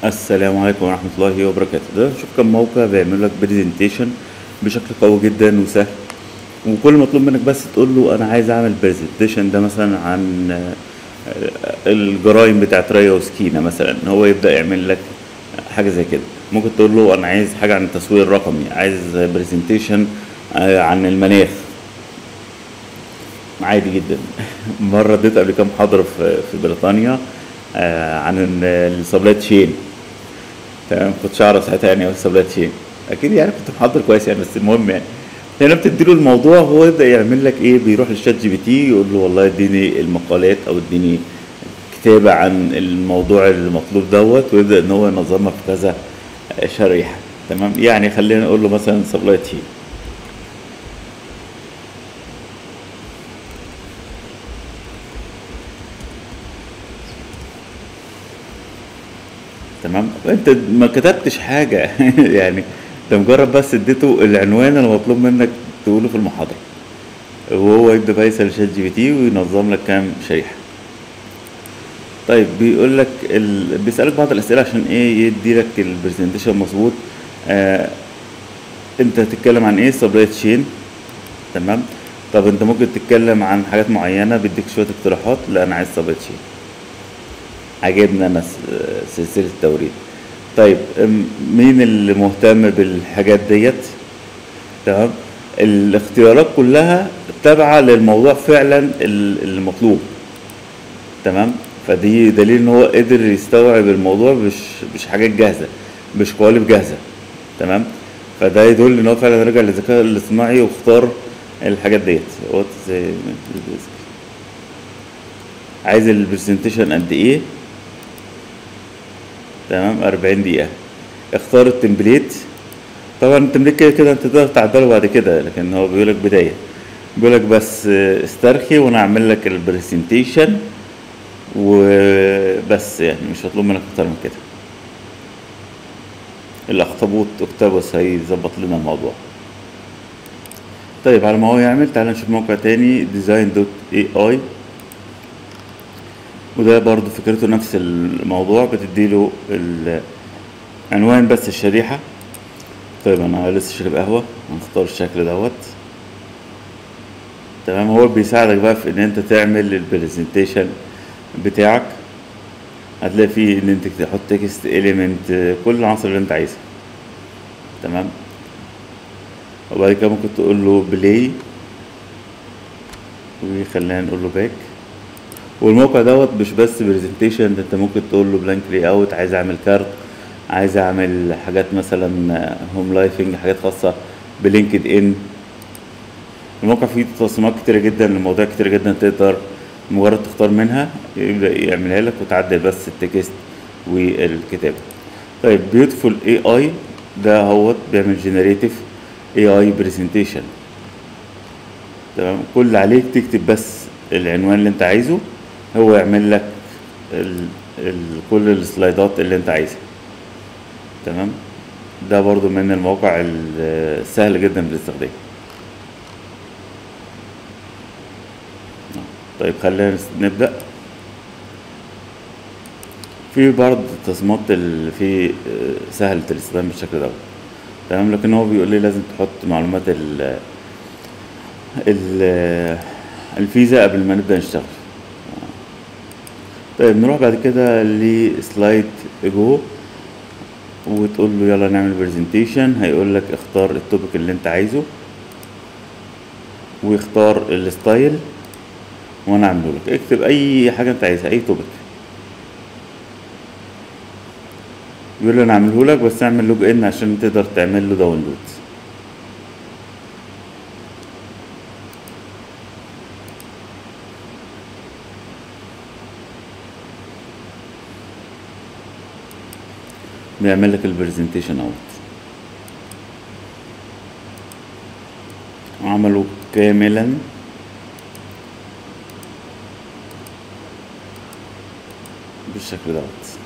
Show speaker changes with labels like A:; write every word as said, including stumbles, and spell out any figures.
A: السلام عليكم ورحمة الله وبركاته. ده شوف كم موقع بيعمل لك برزنتيشن بشكل قوي جدا وسهل، وكل مطلوب منك بس تقول له انا عايز اعمل برزنتيشن ده مثلا عن آه، الجرائم بتاعت ريا وسكينة مثلا، هو يبدأ يعمل لك حاجة زي كده. ممكن تقول له انا عايز حاجة عن التسويق الرقمي، عايز برزنتيشن عن المناخ، عادي جدا. مرة اديت قبل كام محاضرة في في بريطانيا آه، عن السبلاي تشين. تمام، كنتش اعرف ساعتها يعني ايه سبلاي تشين، اكيد يعني كنت محضر كويس يعني، بس المهم يعني هنا بتديله الموضوع، هو يبدا يعمل لك ايه، بيروح للشات جي بي تي يقول له والله اديني المقالات او اديني كتابه عن الموضوع المطلوب دوت، ويبدا ان هو ينظمها في كذا شريحه. تمام، يعني خلينا نقول له مثلا سبلاي تشين. تمام، انت ما كتبتش حاجه يعني انت مجرد بس اديته العنوان المطلوب منك تقوله في المحاضره، وهو يبدا بقى يسال شات جي بي تي وينظم لك كام شريحه. طيب بيقول لك ال... بيسالك بعض الاسئله عشان ايه يدي لك البرزنتيشن مظبوط. آه... انت هتتكلم عن ايه؟ سبلاي تشين. تمام، طب انت ممكن تتكلم عن حاجات معينه، بيديك شويه اقتراحات. لا انا عايز سبلاي تشين، عجبني انا س- سلسله التوريد. طيب ام- مين اللي مهتم بالحاجات ديت؟ تمام، الاختيارات كلها تابعه للموضوع فعلا ال- المطلوب. تمام، فدي دليل ان هو قدر يستوعب الموضوع، مش مش حاجات جاهزه، مش قوالب جاهزه. تمام، فده يدل ان هو فعلا رجع للذكاء الاصطناعي واختار الحاجات ديت. وات عايز البرزنتيشن قد ايه؟ تمام، أربعين دقيقه. اختار التمبليت. طبعا التمبليت كده كده انت تقدر تعدله بعد كده، لكن هو بيقول لك بدايه، بيقول لك بس اه، استرخي وانا اعمل لك البرزنتيشن وبس، يعني مش مطلوب منك اكتر من كده. الاخطبوط اكتوبس هيظبط لنا الموضوع. طيب على ما هو يعمل، تعال نشوف موقع تاني، ديزاين دوت اي اي، وده برضو فكرته نفس الموضوع، بتديله العنوان بس الشريحة. طيب انا لسه شارب قهوة، هنختار الشكل دوت. تمام، هو بيساعدك بقى في ان انت تعمل البرزنتيشن بتاعك. هتلاقي فيه ان انت تحط تكست اليمنت، كل العناصر اللي انت عايزها. تمام، وبعد كده ممكن تقول له بلاي، وخلينا نقول له باك. والموقع دوت مش بس برزنتيشن، ده انت ممكن تقول له بلانك لي اوت، عايز اعمل كارت، عايز اعمل حاجات مثلا هوم لايفنج، حاجات خاصة بلينكد ان. الموقع فيه تصميمات كتيرة جدا لمواضيع كتيرة جدا، تقدر مجرد تختار منها يبدأ يعملها لك وتعدل بس التكست والكتابة. طيب بيوتفول اي اي، ده هو بيعمل جنريتيف اي اي برزنتيشن. تمام، كل اللي عليك تكتب بس العنوان اللي انت عايزه، هو يعمل لك ال ال كل السلايدات اللي انت عايزها. تمام، ده برضو من المواقع السهل جدا بالاستخدام. طيب خلينا نبدأ. في بعض التصميمات اللي في سهلة الاستخدام بالشكل دوت. تمام، لكن هو بيقول لي لازم تحط معلومات ال ال الفيزا قبل ما نبدأ نشتغل. طيب نروح بعد كده لسلايد جو، وتقول له يلا نعمل برزنتيشن. هيقول لك اختار التوبيك اللي انت عايزه، ويختار الستايل، وانا اعمله لك. اكتب اي حاجه انت عايزها، اي توبيك. بيقول له انا اعمله لك، بس اعمل لوج ان عشان تقدر تعمل له داونلود. بيعمل لك البرزنتيشن اوت، عمله كاملا بالشكل دوت.